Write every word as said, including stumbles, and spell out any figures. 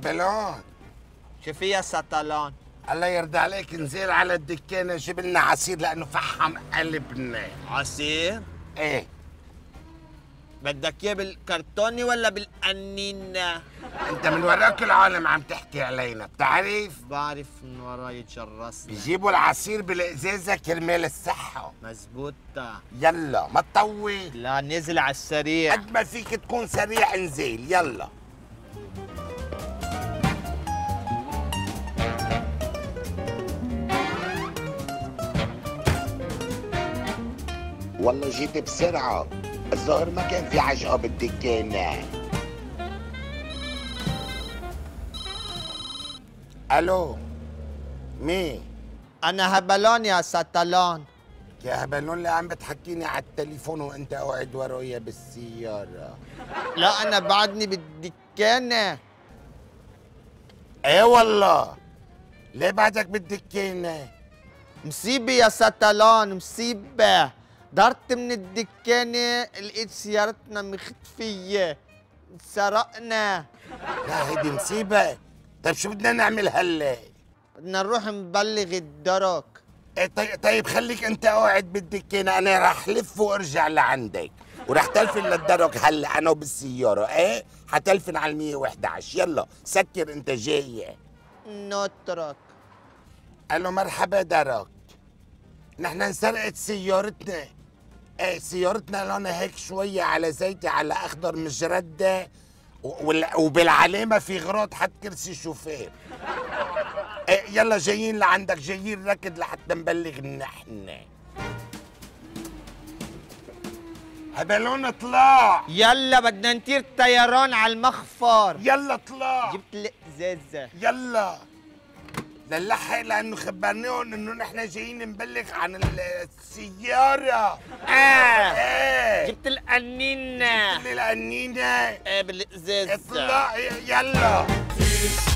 هبلون شو فيها سطلان؟ الله يرضى عليك، نزل على الدكانة جيب لنا عصير لأنه فحم قلبنا. عصير؟ ايه. بدك اياه بالكرتوني ولا بالقنينة؟ انت من وراك العالم عم تحكي علينا، بتعرف؟ بعرف من وراي تجرسنا. بيجيبوا العصير بالازازة كرمال الصحة. مزبوطة. يلا ما تطول. لا نزل على السريع. قد ما فيك تكون سريع انزل، يلا. والله جيت بسرعة، الظاهر ما كان في عجقة بالدكانة. الو مين؟ أنا هبلان يا سطلان. يا هبلون اللي عم بتحكيني على التليفون وانت قاعد ورايا بالسيارة. لا أنا بعدني بالدكانة. ايه والله. ليه بعدك بالدكانة؟ مصيبة يا سطلان، مصيبة. دارت من الدكانة لقيت سيارتنا مختفية، سرقنا. لا هيدي مصيبة. طيب شو بدنا نعمل هلا؟ بدنا نروح نبلغ الدرك. ايه طيب, طيب خليك انت قاعد بالدكانة، انا راح لف وارجع لعندك وراح تلفن للدرك هلا انا وبالسيارة. ايه حتلفن على المية وإحدى عشر. يلا سكر انت جاي. نترك. قال له مرحبا درك، نحن انسرقت سيارتنا. ايه سيارتنا لونها هيك شوية على زيتي على اخضر مجردة، وبالعلامة في غراض حد كرسي شوفير. ايه يلا جايين لعندك، جايين ركض لحتى نبلغ نحن. هبلون اطلع. يلا بدنا نطير طيران على المخفر. يلا اطلع. جبت الازازة. يلا لنلحق لانه خبرناهم انه نحن جايين نبلغ عن السيارة. اه ايه جبت القنينة. جبت لي القنينة. ايه بالازازة. اطلع يلا.